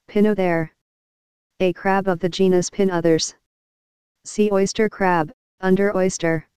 Pinnothere. A crab of the genus Pinnothers. Sea oyster crab, under oyster.